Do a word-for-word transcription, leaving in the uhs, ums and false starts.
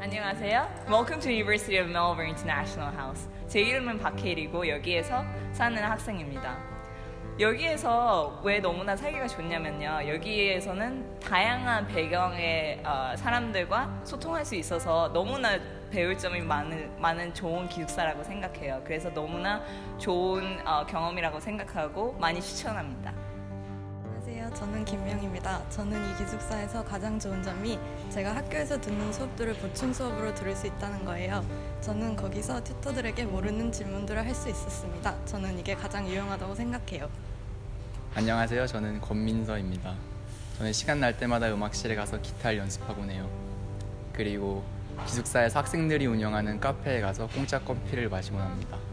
안녕하세요. Welcome to University of Melbourne International House. 제 이름은 박혜리고 여기에서 사는 학생입니다. 여기에서 왜 너무나 살기가 좋냐면요. 여기에서는 다양한 배경의 어, 사람들과 소통할 수 있어서 너무나 배울 점이 많은, 많은 좋은 기숙사라고 생각해요. 그래서 너무나 좋은 어, 경험이라고 생각하고 많이 추천합니다. 안녕하세요. 저는 김명입니다. 저는 이 기숙사에서 가장 좋은 점이 제가 학교에서 듣는 수업들을 보충 수업으로 들을 수 있다는 거예요. 저는 거기서 튜터들에게 모르는 질문들을 할 수 있었습니다. 저는 이게 가장 유용하다고 생각해요. 안녕하세요. 저는 권민서입니다. 저는 시간 날 때마다 음악실에 가서 기타를 연습하곤 해요. 그리고 기숙사에서 학생들이 운영하는 카페에 가서 공짜 커피를 마시곤 합니다.